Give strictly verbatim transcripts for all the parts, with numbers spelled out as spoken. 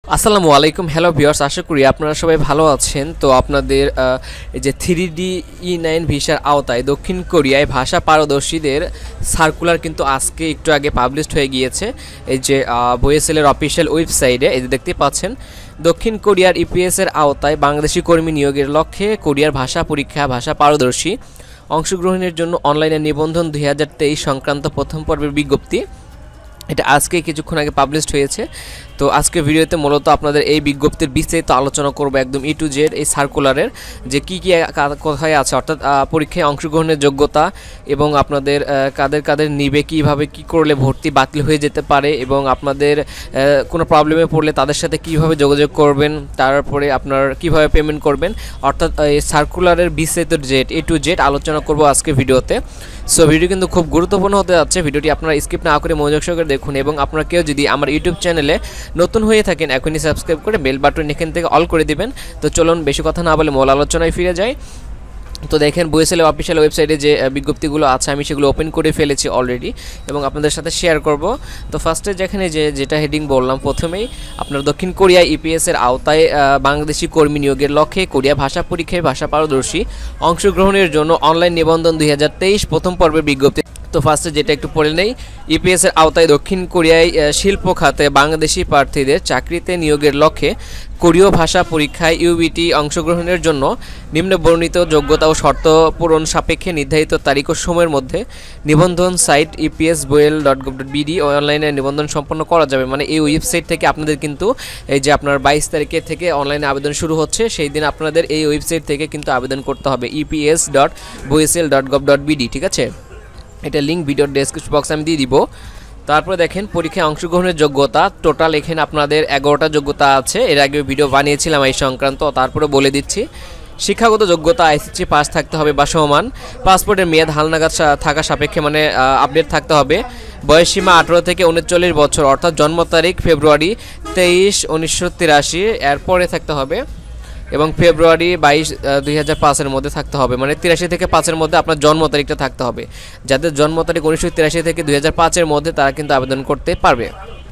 আসসালামু আলাইকুম hello viewers, আশা করি আপনারা সবাই ভালো আছেন। তো আপনাদের এই যে থ্রি ডি ই নাইন ভিসার আওতায় দক্ষিণ কোরিয়ায় ভাষা পারদর্শীদের সার্কুলার কিন্তু আজকে একটু আগে পাবলিশড হয়ে গিয়েছে। এই যে বোয়েসেলের অফিসিয়াল ওয়েবসাইটে এই যে দেখতে পাচ্ছেন, দক্ষিণ কোরিয়ার ইপিএস এর আওতায় বাংলাদেশি কর্মী নিয়োগের লক্ষ্যে কোরিয়ার ভাষা পরীক্ষা ভাষা পারদর্শী অংশগ্রহণের জন্য অনলাইনে নিবন্ধন দুই হাজার তেইশ সংক্রান্ত প্রথম পর্বের বিজ্ঞপ্তি এটা আজকে কিছুক্ষণ আগে পাবলিশড হয়েছে। তো আজকে ভিডিওতে মূলত আপনাদের এই বিজ্ঞপ্তির বিস্তারিত আলোচনা করব, একদম ই টু জেড এই সার্কুলারের যে কী কী কোথায় আছে, অর্থাৎ পরীক্ষায় অংশগ্রহণের যোগ্যতা এবং আপনাদের কাদের কাদের নিবে, কীভাবে কি করলে ভর্তি বাতিল হয়ে যেতে পারে এবং আপনাদের কোনো প্রবলেমে পড়লে তাদের সাথে কিভাবে যোগাযোগ করবেন, তারপরে আপনার কিভাবে পেমেন্ট করবেন, অর্থাৎ এই সার্কুলারের বিস্তারিত জেড এ টু জেড আলোচনা করব আজকে ভিডিওতে। সো ভিডিও কিন্তু খুব গুরুত্বপূর্ণ হতে যাচ্ছে, ভিডিওটি আপনারা স্কিপ না করে মনোযোগ সহকারে দেখুন এবং আপনারা কেউ যদি আমার ইউটিউব চ্যানেলে নতুন হয়ে থাকেন এখনই সাবস্ক্রাইব করে বেল বাটন এখান থেকে অল করে দিবেন। তো চলুন বেশি কথা না বলে মূল আলোচনায় ফিরে যাই। তো দেখেন বোয়েসেলের অফিসিয়াল ওয়েবসাইটে যে বিজ্ঞপ্তিগুলো আছে আমি সেগুলো ওপেন করে ফেলেছি অলরেডি এবং আপনাদের সাথে শেয়ার করব। তো ফার্স্টে যেখানে যে যেটা হেডিং বললাম, প্রথমেই আপনার দক্ষিণ কোরিয়া ইপিএস এর আওতায় বাংলাদেশি কর্মী নিয়োগের লক্ষ্যে কোরিয়া ভাষা পরীক্ষায় ভাষা পারদর্শী অংশগ্রহণের জন্য অনলাইন নিবন্ধন দুই হাজার তেইশ প্রথম পর্বের বিজ্ঞপ্তি। তো ফার্স্টে যেটা একটু পড়ে নেই, ইপিএস এর আওতায় দক্ষিণ কোরিয়ায় শিল্প খাতে বাংলাদেশি প্রার্থীদের চাকরিতে নিয়োগের লক্ষ্যে কোরীয় ভাষা পরীক্ষায় ইউবিটি অংশগ্রহণের জন্য নিম্ন বর্ণিত যোগ্যতা ও শর্ত পূরণ সাপেক্ষে নির্ধারিত তারিখ ও সময়ের মধ্যে নিবন্ধন site EPS BOESL dot gov dot BD অনলাইনে নিবন্ধন সম্পন্ন করা যাবে। মানে এই ওয়েবসাইট থেকে আপনাদের কিন্তু এই যে আপনার বাইশ তারিখে থেকে অনলাইনে আবেদন শুরু হচ্ছে, সেই দিন আপনাদের এই ওয়েবসাইট থেকে কিন্তু আবেদন করতে হবে EPS dot BOESL dot gov dot BD. ঠিক আছে, এটা লিঙ্ক ভিডিওর ডেসক্রিপশন বক্সে আমি দিয়ে দিব। তারপরে দেখেন পরীক্ষায় অংশগ্রহণের যোগ্যতা টোটাল এখানে আপনাদের এগারোটা যোগ্যতা আছে, এর আগে ভিডিও বানিয়েছিলাম এই সংক্রান্ত, তারপরে বলে দিচ্ছি। শিক্ষাগত যোগ্যতা আইসিসি পাস থাকতে হবে বা সমান, পাসপোর্টের মেয়াদ হালনাগাদ থাকা সাপেক্ষে মানে আপডেট থাকতে হবে, বয়সসীমা আঠারো থেকে উনচল্লিশ বছর অর্থাৎ জন্ম তারিখ ফেব্রুয়ারি তেইশ উনিশশো তিরাশি এরপরে থাকতে হবে এবং ফেব্রুয়ারি বাইশ দুই হাজার পাঁচের মধ্যে থাকতে হবে, মানে তিরাশি থেকে পাঁচের মধ্যে আপনার জন্ম তারিখটা থাকতে হবে। যাদের জন্ম তারিখ উনিশশো তিরাশি থেকে দুই হাজার পাঁচের মধ্যে তারা কিন্তু আবেদন করতে পারবে।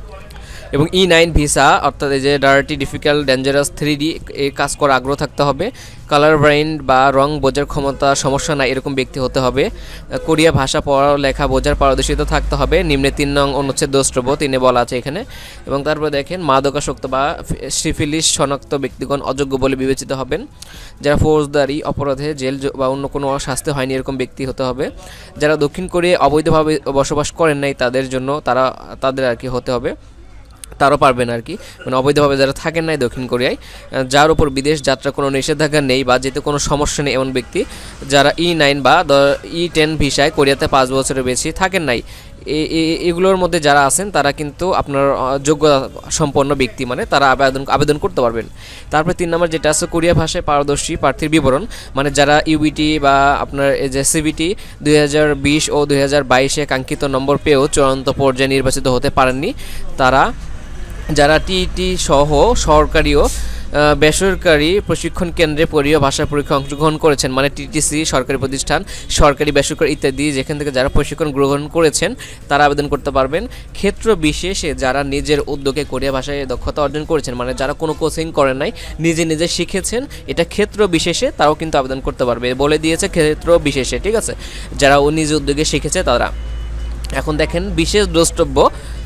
এবং ই নাইন ভিসা অর্থাৎ এই যে dirty difficult dangerous three D এই কাজ করার আগ্রহ থাকতে হবে, কালার ব্লাইন্ড বা রং বোঝার ক্ষমতা সমস্যা নাই এরকম ব্যক্তি হতে হবে, কোরিয়া ভাষা পড়া লেখা বোঝার পারদর্শিতা থাকতে হবে, নিম্নে তিন নং অনুচ্ছেদ দ্রষ্টব্য তিনে বলা আছে এখানে। এবং তারপরে দেখেন মাদকাসক্ত বা সিফিলিস শনাক্ত ব্যক্তিগণ অযোগ্য বলে বিবেচিত হবেন, যারা ফৌজদারি অপরাধে জেল বা অন্য কোনো শাস্তি হয়নি এরকম ব্যক্তি হতে হবে, যারা দক্ষিণ কোরিয়ায় অবৈধভাবে বসবাস করেন নাই তাদের জন্য তারা তাদের আর কি হতে হবে, তারও পারবেন আর কি, মানে অবৈধভাবে যারা থাকেন নাই দক্ষিণ কোরিয়ায়, যার উপর বিদেশ যাত্রা কোনো নিষেধাজ্ঞা নেই বা যেতে কোনো সমস্যা নেই এমন ব্যক্তি, যারা ই নাইন বা ই টেন ভিসায় কোরিয়াতে পাঁচ বছরের বেশি থাকেন নাই, এগুলোর মধ্যে যারা আছেন তারা কিন্তু আপনার যোগ্যতা সম্পন্ন ব্যক্তি, মানে তারা আবেদন আবেদন করতে পারবেন। তারপরে তিন নম্বর যেটা আছে কোরিয়া ভাষায় পারদর্শী প্রার্থীর বিবরণ, মানে যারা ইউবিটি বা আপনার এই যে সিবিটি দুই হাজার বিশ ও দুই হাজার বাইশে কাঙ্ক্ষিত নম্বর পেয়েও চূড়ান্ত পর্যায়ে নির্বাচিত হতে পারেননি, তারা যারা টিইটি সহ সরকারি ও বেসরকারি প্রশিক্ষণ কেন্দ্রে কোরীয় ভাষা পরীক্ষা অংশগ্রহণ করেছেন, মানে টিটিসি সরকারি প্রতিষ্ঠান সরকারি বেসরকারি ইত্যাদি যেখান থেকে যারা প্রশিক্ষণ গ্রহণ করেছেন তারা আবেদন করতে পারবেন। ক্ষেত্র বিশেষে যারা নিজের উদ্যোগে কোরিয়া ভাষায় দক্ষতা অর্জন করেছেন, মানে যারা কোনো কোচিং করেন নাই নিজে নিজে শিখেছেন, এটা ক্ষেত্র বিশেষে তারাও কিন্তু আবেদন করতে পারবে, বলে দিয়েছে ক্ষেত্র বিশেষে। ঠিক আছে, যারা ও নিজ উদ্যোগে শিখেছে তারা। এখন দেখেন বিশেষ দ্রষ্টব্য,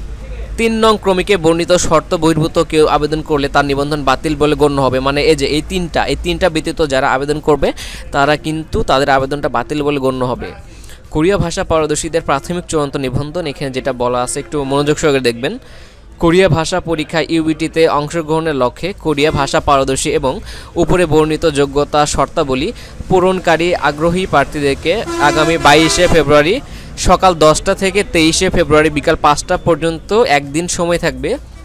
তিন নং ক্রমিকে বর্ণিত শর্ত বহির্ভূত কেউ আবেদন করলে তার নিবন্ধন বাতিল বলে গণ্য হবে, মানে এই যে এই তিনটা এই তিনটা ব্যতীত যারা আবেদন করবে তারা কিন্তু তাদের আবেদনটা বাতিল বলে গণ্য হবে। কোরিয়া ভাষা পারদর্শীদের প্রাথমিক চূড়ান্ত নিবন্ধন এখানে যেটা বলা আছে একটু মনোযোগ সহকারে দেখবেন। কোরিয়া ভাষা পরীক্ষা ইউবিটিতে অংশগ্রহণের লক্ষ্যে কোরিয়া ভাষা পারদর্শী এবং উপরে বর্ণিত যোগ্যতা শর্তাবলী পূরণকারী আগ্রহী প্রার্থীদেরকে আগামী বাইশে ফেব্রুয়ারি সকাল দশটা থেকে তেইশে ফেব্রুয়ারি বিকাল পাঁচটা পর্যন্ত একদিন সময় থাকবে,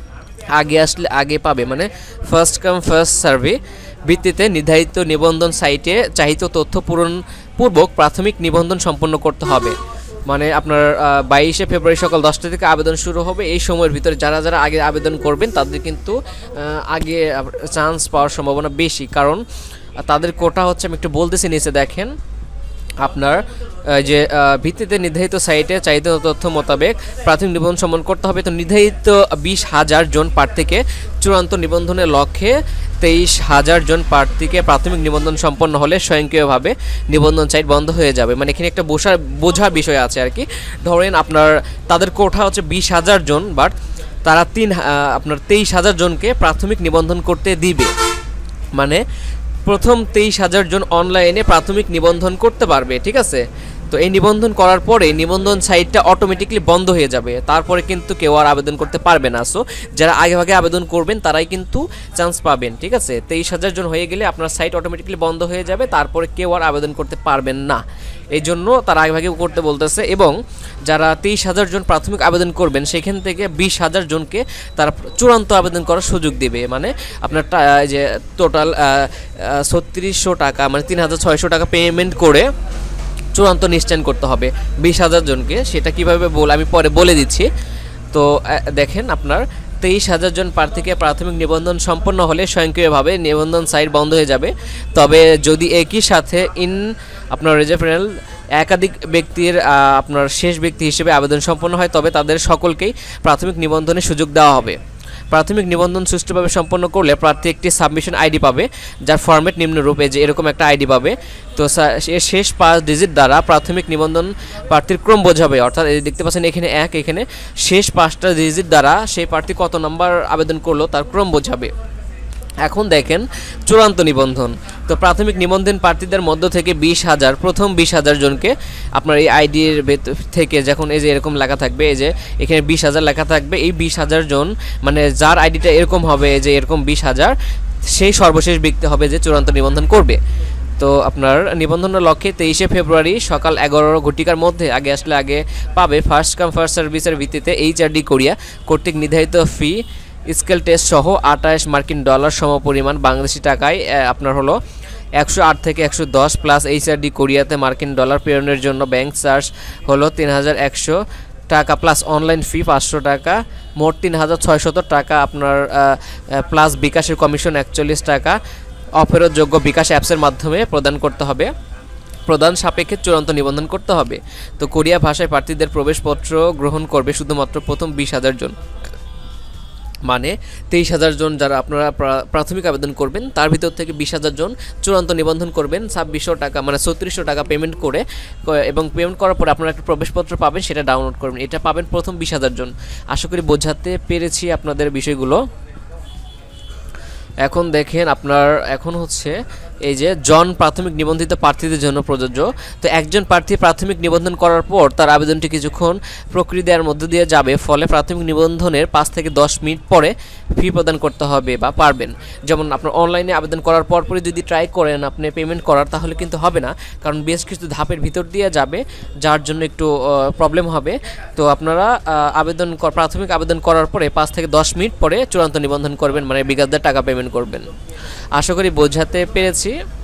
আগে আসলে আগে পাবে, মানে ফার্স্ট কাম ফার্স্ট সার্ভে ভিত্তিতে নির্ধারিত নিবন্ধন সাইটে চাহিত তথ্য পূরণ পূর্বক প্রাথমিক নিবন্ধন সম্পন্ন করতে হবে। মানে আপনার বাইশে ফেব্রুয়ারি সকাল দশটা থেকে আবেদন শুরু হবে, এই সময়ের ভিতরে যারা যারা আগে আবেদন করবেন তাদের কিন্তু আগে চান্স পাওয়ার সম্ভাবনা বেশি, কারণ তাদের কোটা হচ্ছে আমি একটু বলতেছি নিচে দেখেন আপনার যে ভিত্তিতে নির্ধারিত সাইটে চাহিদা তথ্য মোতাবেক প্রাথমিক নিবন্ধন সম্পন্ন করতে হবে। তো নির্ধারিত বিশ হাজার জন প্রার্থীকে চূড়ান্ত নিবন্ধনের লক্ষ্যে তেইশ হাজার জন প্রার্থীকে প্রাথমিক নিবন্ধন সম্পন্ন হলে স্বয়ংক্রিয়ভাবে নিবন্ধন সাইট বন্ধ হয়ে যাবে। মানে এখানে একটা বোঝার বোঝার বিষয় আছে আর কি। ধরেন আপনার তাদের কোঠা হচ্ছে বিশ হাজার জন, বাট তারা তিন আপনার তেইশ হাজার জনকে প্রাথমিক নিবন্ধন করতে দিবে। মানে প্রথম তেইশ হাজার জন অনলাইনে প্রাথমিক নিবন্ধন করতে পারবে, ঠিক আছে। তো এই নিবন্ধন করার পরে নিবন্ধন সাইটটা অটোমেটিকলি বন্ধ হয়ে যাবে, তারপরে কিন্তু কেউ আর আবেদন করতে পারবে না। সো যারা আগেভাগে আবেদন করবেন তারাই কিন্তু চান্স পাবেন, ঠিক আছে। তেইশ হাজার জন হয়ে গেলে আপনার সাইট অটোমেটিকলি বন্ধ হয়ে যাবে, তারপরে কেউ আর আবেদন করতে পারবেন না। এই জন্য তারা আগেভাগে করতে বলতেছে। এবং যারা তেইশ হাজার জন প্রাথমিক আবেদন করবেন সেখান থেকে বিশ হাজার জনকে তারা চূড়ান্ত আবেদন করার সুযোগ দেবে। মানে আপনার যে টোটাল ছত্রিশশো টাকা মানে তিন হাজার ছয়শো টাকা পেমেন্ট করে চূড়ান্ত নিশ্চয়ন করতে হবে বিশ হাজার জনকে। সেটা কিভাবে বল আমি পরে বলে দিচ্ছি। তো দেখেন আপনার তেইশ হাজার জন প্রার্থীকে প্রাথমিক নিবন্ধন সম্পন্ন হলে স্বয়ংক্রিয়ভাবে নিবন্ধন সাইট বন্ধ হয়ে যাবে। তবে যদি একই সাথে ইন আপনার রেফারেল একাধিক ব্যক্তির আপনার শেষ ব্যক্তি হিসেবে আবেদন সম্পন্ন হয় তবে তাদের সকলকেই প্রাথমিক নিবন্ধনের সুযোগ দেওয়া হবে। প্রাথমিক নিবন্ধন সুষ্ঠুভাবে সম্পন্ন করলে প্রার্থী একটি সাবমিশন আইডি পাবে, যার ফরম্যাট নিম্নরূপে, যে এরকম একটা আইডি পাবে। তো এর শেষ পাঁচ ডিজিট দ্বারা প্রাথমিক নিবন্ধন প্রার্থীর ক্রম বোঝাবে। অর্থাৎ এই দেখতে পাচ্ছেন এখানে এক, এখানে শেষ পাঁচটা ডিজিট দ্বারা সেই প্রার্থী কত নম্বর আবেদন করলো তার ক্রম বোঝাবে। এখন দেখেন চূড়ান্ত নিবন্ধন। তো প্রাথমিক নিবন্ধন প্রার্থীদের মধ্য থেকে বিশ হাজার প্রথম বিশ হাজার জনকে আপনার এই আইডির থেকে যখন এই যে এরকম লেখা থাকবে, এই যে এখানে বিশ হাজার লেখা থাকবে, এই বিশ হাজার জন মানে যার আইডিটা এরকম হবে যে এরকম বিশ হাজার, সেই সর্বশেষ ব্যক্তি হবে যে চূড়ান্ত নিবন্ধন করবে। তো আপনার নিবন্ধনের লক্ষ্যে তেইশে ফেব্রুয়ারি সকাল এগারো ঘটিকার মধ্যে আগে আসলে আগে পাবে ফার্স্ট কাম ফার্স্ট সার্ভিসের ভিত্তিতে এইচআরডি কোরিয়া কর্তৃক নির্ধারিত ফি স্কেল টেস্ট সহ আঠাশ মার্কিন ডলার সমপরিমাণ বাংলাদেশি টাকায় আপনার হলো একশো আট থেকে একশো দশ প্লাস এইচআরডি কোরিয়াতে মার্কিন ডলার প্রেরণের জন্য ব্যাংক চার্জ হলো তিন হাজার একশো টাকা প্লাস অনলাইন ফি পাঁচশো টাকা, মোট তিন হাজার ছয়শত টাকা আপনার প্লাস বিকাশের কমিশন একচল্লিশ টাকা অফেরতযোগ্য বিকাশ অ্যাপসের মাধ্যমে প্রদান করতে হবে। প্রদান সাপেক্ষে চূড়ান্ত নিবন্ধন করতে হবে। তো কোরিয়া ভাষায় প্রার্থীদের প্রবেশপত্র গ্রহণ করবে শুধুমাত্র প্রথম বিশ হাজার জন। মানে তেইশ হাজার জন যারা আপনারা প্রাথমিক আবেদন করবেন তার ভিতর থেকে বিশ হাজার জন চূড়ান্ত নিবন্ধন করবেন ছাব্বিশশো টাকা মানে ছত্রিশশো টাকা পেমেন্ট করে, এবং পেমেন্ট করার পরে আপনারা একটা প্রবেশপত্র পাবেন, সেটা ডাউনলোড করবেন। এটা পাবেন প্রথম বিশ হাজার জন। আশা করি বোঝাতে পেরেছি আপনাদের বিষয়গুলো। এখন দেখেন আপনার এখন হচ্ছে এই যে জন প্রাথমিক নিবন্ধিত প্রার্থীদের জন্য প্রযোজ্য। তো একজন প্রার্থী প্রাথমিক নিবন্ধন করার পর তার আবেদনটি কিছুক্ষণ প্রক্রিয়ার মধ্য দিয়ে যাবে, ফলে প্রাথমিক নিবন্ধনের পাঁচ থেকে দশ মিনিট পরে ফি প্রদান করতে হবে বা পারবেন। যেমন আপনার অনলাইনে আবেদন করার পরপরই যদি ট্রাই করেন আপনি পেমেন্ট করার, তাহলে কিন্তু হবে না, কারণ বেশ কিছু ধাপের ভিতর দিয়ে যাবে, যার জন্য একটু প্রবলেম হবে। তো আপনারা আবেদন প্রাথমিক আবেদন করার পরে পাঁচ থেকে দশ মিনিট পরে চূড়ান্ত নিবন্ধন করবেন, মানে বিকাশদের টাকা পেমেন্ট করবেন। আশা করি বোঝাতে পেরেছি।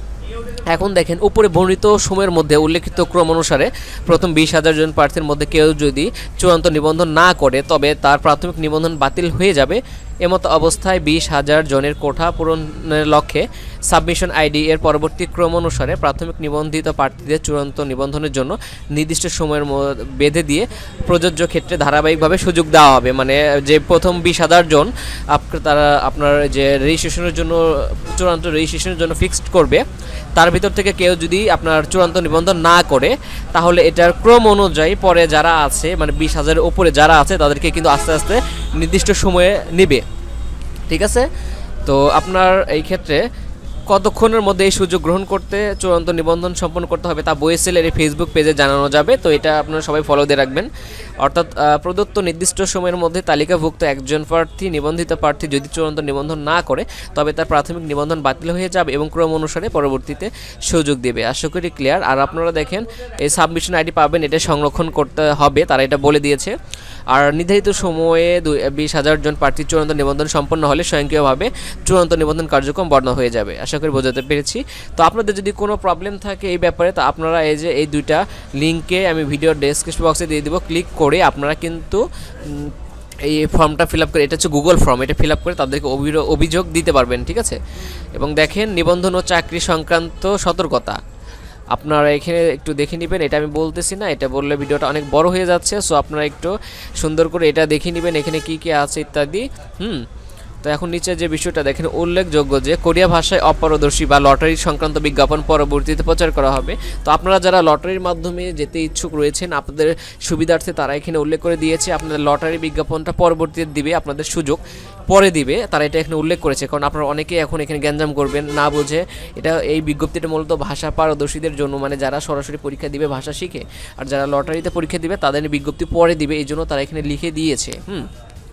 এখন দেখেন উপরে বর্ণিত সময়ের মধ্যে উল্লেখিত ক্রম অনুসারে প্রথম বিশ হাজার জন প্রার্থীর মধ্যে কেউ যদি চূড়ান্ত নিবন্ধন না করে তবে তার প্রাথমিক নিবন্ধন বাতিল হয়ে যাবে। এমতো অবস্থায় বিশ হাজার জনের কোঠা পূরণের লক্ষ্যে সাবমিশন আইডি এর পরবর্তী ক্রম অনুসারে প্রাথমিক নিবন্ধিত প্রার্থীদের চূড়ান্ত নিবন্ধনের জন্য নির্দিষ্ট সময়ের বেঁধে দিয়ে প্রযোজ্য ক্ষেত্রে ধারাবাহিকভাবে সুযোগ দেওয়া হবে। মানে যে প্রথম বিশ হাজার জন তারা আপনার যে রেজিস্ট্রেশনের জন্য চূড়ান্ত রেজিস্ট্রেশনের জন্য ফিক্সড করবে, তার ভিতর থেকে কেউ যদি আপনার চূড়ান্ত নিবন্ধন না করে তাহলে এটার ক্রম অনুযায়ী পরে যারা আছে মানে বিশ হাজারের উপরে যারা আছে তাদেরকে কিন্তু আস্তে আস্তে নির্দিষ্ট সময়ে নেবে, ঠিক আছে। তো আপনার এই ক্ষেত্রে কতক্ষণের মধ্যে এই সুযোগ গ্রহণ করতে চূড়ান্ত নিবন্ধন সম্পন্ন করতে হবে তা বয়েসেল এর ফেসবুক পেজে জানানো যাবে। তো এটা আপনারা সবাই ফলো দিয়ে রাখবেন। অর্থাৎ প্রদত্ত নির্দিষ্ট সময়ের মধ্যে তালিকাভুক্ত একজন প্রার্থী নিবন্ধিত প্রার্থী যদি চূড়ান্ত নিবন্ধন না করে তবে তার প্রাথমিক নিবন্ধন বাতিল হয়ে যাবে এবং ক্রম অনুসারে পরবর্তীতে সুযোগ দেবে। আশা করি ক্লিয়ার। আর আপনারা দেখেন এই সাবমিশন আইডি পাবেন, এটা সংরক্ষণ করতে হবে, তারা এটা বলে দিয়েছে। আর নির্ধারিত সময়ে বিশ হাজার জন প্রার্থী চূড়ান্ত নিবন্ধন সম্পন্ন হলে স্বয়ংক্রিয়ভাবে চূড়ান্ত নিবন্ধন কার্যক্রম বন্ধ হয়ে যাবে। আশা করি বোঝাতে পেরেছি। তো আপনাদের যদি কোনো প্রবলেম থাকে এই ব্যাপারে তো আপনারা এই যে এই দুইটা লিঙ্কে আমি ভিডিও ডেসক্রিপশন বক্সে দিয়ে দিব, ক্লিক করে আপনারা কিন্তু এই ফর্মটা ফিল আপ করে, এটা হচ্ছে গুগল ফর্ম, এটা ফিল আপ করে তাদেরকে অভিযোগ দিতে পারবেন, ঠিক আছে। এবং দেখেন নিবন্ধন ও চাকরি সংক্রান্ত সতর্কতা। আপনারা এখানে একটু দেখে নেবেন, এটা আমি বলতেছি না, এটা বললে ভিডিওটা অনেক বড় হয়ে যাচ্ছে। সো আপনারা একটু সুন্দর করে এটা দেখে নেবেন এখানে কি কি আছে ইত্যাদি। হুম তো এখন নিচে যে বিষয়টা দেখেন, উল্লেখযোগ্য যে কোরিয়া ভাষায় অপারদর্শী বা লটারি সংক্রান্ত বিজ্ঞাপন পরবর্তীতে প্রচার করা হবে। তো আপনারা যারা লটারির মাধ্যমে যেতে ইচ্ছুক রয়েছেন, আপনাদের সুবিধার্থে তারা এখানে উল্লেখ করে দিয়েছে আপনাদের লটারি বিজ্ঞাপনটা পরবর্তীতে দিবে, আপনাদের সুযোগ পরে দিবে, তারা এটা এখানে উল্লেখ করেছে। কারণ আপনারা অনেকেই এখন এখানে গ্যাঞ্জাম করবেন না বুঝে, এটা এই বিজ্ঞপ্তিটা মূলত ভাষা পারদর্শীদের জন্য, মানে যারা সরাসরি পরীক্ষা দিবে ভাষা শিখে, আর যারা লটারিতে পরীক্ষা দিবে তাদের বিজ্ঞপ্তি পরে দিবে, এই জন্য তারা এখানে লিখে দিয়েছে। হুম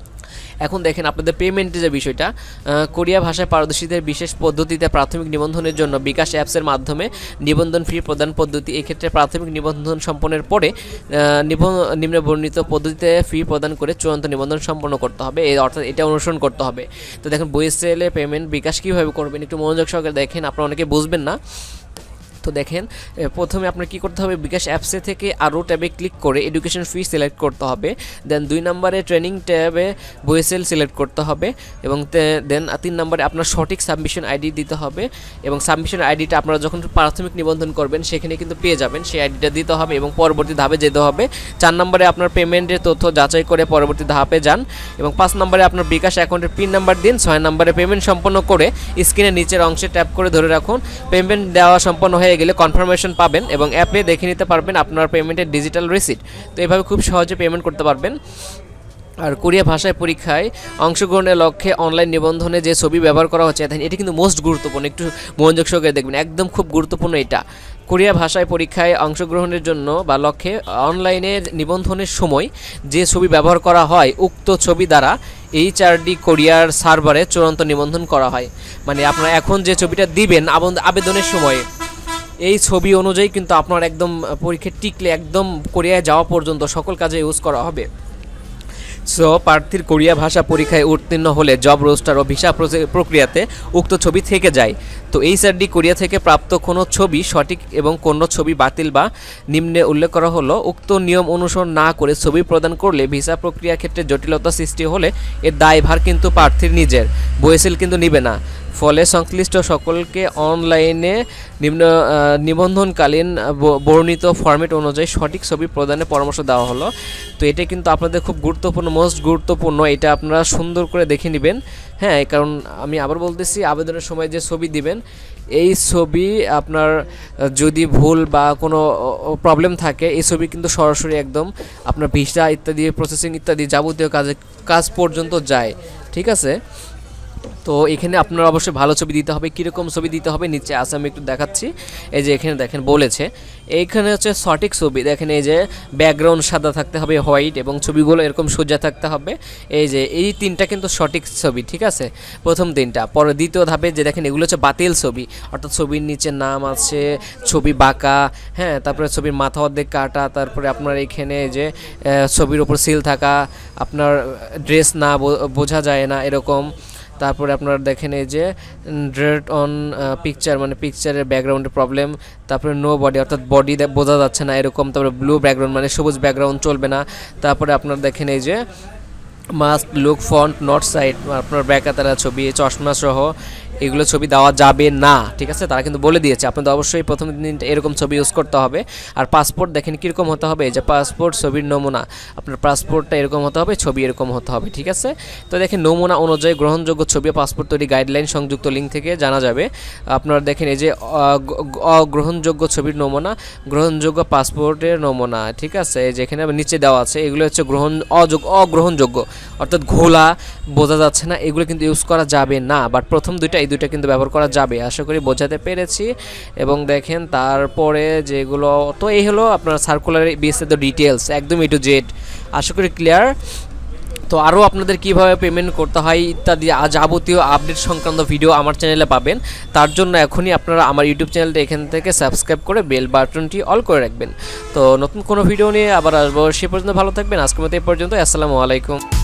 এখন দেখেন আপনাদের পেমেন্টের যে বিষয়টা, কোরিয়া ভাষায় পারদর্শীদের বিশেষ পদ্ধতিতে প্রাথমিক নিবন্ধনের জন্য বিকাশ অ্যাপসের মাধ্যমে নিবন্ধন ফি প্রদান পদ্ধতি। এক্ষেত্রে প্রাথমিক নিবন্ধন সম্পন্নের পরে নিম্ন বর্ণিত পদ্ধতিতে ফি প্রদান করে চূড়ান্ত নিবন্ধন সম্পন্ন করতে হবে, এই অর্থাৎ এটা অনুসরণ করতে হবে। তো দেখেন বয়েসেলে পেমেন্ট বিকাশ কীভাবে করবেন একটু মনোযোগ সহকারে দেখেন, আপনারা অনেকে বুঝবেন না। তো দেখেন প্রথমে আপনার কি করতে হবে, বিকাশ অ্যাপসে থেকে আরও ট্যাবে ক্লিক করে এডুকেশন ফি সিলেক্ট করতে হবে। দেন দুই নম্বরে ট্রেনিং ট্যাবে বয়েসেল সিলেক্ট করতে হবে, এবং দেন তিন নম্বরে আপনার সঠিক সাবমিশন আইডি দিতে হবে, এবং সাবমিশন আইডিটা আপনারা যখন প্রাথমিক নিবন্ধন করবেন সেখানে কিন্তু পেয়ে যাবেন, সেই আইডিটা দিতে হবে এবং পরবর্তী ধাপে যেতে হবে। চার নম্বরে আপনার পেমেন্টের তথ্য যাচাই করে পরবর্তী ধাপে যান, এবং পাঁচ নম্বরে আপনার বিকাশ অ্যাকাউন্টের পিন নাম্বার দিন। ছয় নম্বরে পেমেন্ট সম্পন্ন করে স্ক্রিনের নিচের অংশে ট্যাপ করে ধরে রাখুন। পেমেন্ট দেওয়া সম্পন্ন হয়ে গেলে কনফার্মেশন পাবেন এবং অ্যাপে দেখে নিতে পারবেন আপনার পেমেন্টের ডিজিটাল রিসিট। তো এইভাবে খুব সহজে পেমেন্ট করতে পারবেন। আর কোরিয়া ভাষায় পরীক্ষায় অংশগ্রহণের লক্ষ্যে অনলাইন নিবন্ধনে যে ছবি ব্যবহার করা হচ্ছে, এটা কিন্তু মোস্ট গুরুত্বপূর্ণ, একটু মনোযোগ সহকারে দেখবেন, একদম খুব গুরুত্বপূর্ণ এটা। কোরিয়া ভাষায় পরীক্ষায় অংশগ্রহণের জন্য বা লক্ষ্যে অনলাইনে নিবন্ধনের সময় যে ছবি ব্যবহার করা হয়, উক্ত ছবি দ্বারা এইচআরডি কোরিয়ার সার্ভারে চূড়ান্ত নিবন্ধন করা হয়। মানে আপনারা এখন যে ছবিটা দিবেন আবেদনের সময়, এই ছবি অনুযায়ী কিন্তু আপনার একদম পরীক্ষায় টিকলে একদম কোরিয়ায় যাওয়া পর্যন্ত সকল কাজে ইউজ করা হবে। সো প্রার্থীর কোরিয়া ভাষা পরীক্ষায় উত্তীর্ণ হলে জব রোস্টার ও ভিসা প্রক্রিয়াতে উক্ত ছবি থেকে যায়। তো এইচআরডি কোরিয়া থেকে প্রাপ্ত কোনো ছবি সঠিক এবং কোনো ছবি বাতিল বা নিম্নে উল্লেখ করা হলো, উক্ত নিয়ম অনুসরণ না করে ছবি প্রদান করলে ভিসা প্রক্রিয়ার ক্ষেত্রে জটিলতা সৃষ্টি হলে এর দায়ভার কিন্তু প্রার্থীর নিজের, বয়েসেল কিন্তু নিবে না। ফলে সংশ্লিষ্ট সকলকে অনলাইনে নিম্ন নিবন্ধনকালীন বর্ণিত ফরম্যাট অনুযায়ী সঠিক ছবি প্রদানের পরামর্শ দেওয়া হলো। তো এটা কিন্তু আপনাদের খুব গুরুত্বপূর্ণ, মোস্ট গুরুত্বপূর্ণ, এটা আপনারা সুন্দর করে দেখে নেবেন। হ্যাঁ, কারণ আমি আবার বলতেছি, আবেদনের সময় যে ছবি দিবেন এই ছবি আপনার যদি ভুল বা কোনো প্রবলেম থাকে, এই ছবি কিন্তু সরাসরি একদম আপনার ভিসা ইত্যাদি প্রসেসিং ইত্যাদি যাবতীয় কাজে কাজ পর্যন্ত যায়। ঠিক আছে, তো এখানে আপনারা অবশ্যই ভালো ছবি দিতে হবে। কীরকম ছবি দিতে হবে নিচে আছে, আমি একটু দেখাচ্ছি। এই যে এখানে দেখেন বলেছে, এইখানে হচ্ছে সঠিক ছবি, দেখেন এই যে ব্যাকগ্রাউন্ড সাদা থাকতে হবে, হোয়াইট, এবং ছবিগুলো এরকম সোজা থাকতে হবে। এই যে এই তিনটা কিন্তু সঠিক ছবি, ঠিক আছে, প্রথম তিনটা। পরে দ্বিতীয় ধাপে যে দেখেন এগুলো হচ্ছে বাতিল ছবি, অর্থাৎ ছবির নিচে নাম আছে, ছবি বাঁকা, হ্যাঁ, তারপরে ছবির মাথা অর্ধেক কাটা, তারপরে আপনার এখানে যে ছবির ওপর সিল থাকা, আপনার ড্রেস না বোঝা যায় না এরকম। তারপরে আপনারা দেখেন এই যে ড্রেড অন পিকচার, মানে পিকচারের ব্যাকগ্রাউন্ডের প্রবলেম। তারপরে নো বডি, অর্থাৎ বডি বোঝা যাচ্ছে না এরকম। তারপরে ব্লু ব্যাকগ্রাউন্ড, মানে সবুজ ব্যাকগ্রাউন্ড চলবে না। তারপরে আপনারা দেখেন এই যে must look front not side, আপনার ব্যাকাতারা ছবি, চশমা সহ এগুলো ছবি দেওয়া যাবে না। ঠিক আছে, তারা কিন্তু বলে দিয়েছে আপনাদের অবশ্যই প্রথম দিন এরকম ছবি ইউজ করতে হবে। আর পাসপোর্ট দেখেন কীরকম হতে হবে, এই যে পাসপোর্ট ছবির নমুনা, আপনার পাসপোর্টটা এরকম হতে হবে, ছবি এরকম হতে হবে। ঠিক আছে, তো দেখেন নমুনা অনুযায়ী গ্রহণযোগ্য ছবি পাসপোর্ট তৈরি গাইডলাইন সংযুক্ত লিঙ্ক থেকে জানা যাবে। আপনারা দেখেন এই যে অগ্রহণযোগ্য ছবির নমুনা, গ্রহণযোগ্য পাসপোর্টের নমুনা। ঠিক আছে, যেখানে নিচে দেওয়া আছে এগুলো হচ্ছে গ্রহণ অযোগ্য অগ্রহণযোগ্য, অর্থাৎ ঘোলা, বোঝা যাচ্ছে না, এগুলো কিন্তু ইউজ করা যাবে না। বাট প্রথম দুইটা এই দুইটা কিন্তু ব্যবহার করা যাবে, আশা করি বোঝাতে পেরেছি। এবং দেখেন তারপরে যেগুলো, তো এই হলো আপনার সার্কুলার বিএসএ ডিটেলস একদম এ টু জেড, আশা করি ক্লিয়ার। তো আরও আপনাদের কিভাবে পেমেন্ট করতে হয় ইত্যাদি যাবতীয় আপডেট সংক্রান্ত ভিডিও আমার চ্যানেলে পাবেন। তার জন্য এখনই আপনারা আমার ইউটিউব চ্যানেলটা এখান থেকে সাবস্ক্রাইব করে বেল বাটনটি অল করে রাখবেন। তো নতুন কোনো ভিডিও নিয়ে আবার আসবো, সে পর্যন্ত ভালো থাকবেন। আজকের মতো এই পর্যন্ত, আসসালামু আলাইকুম।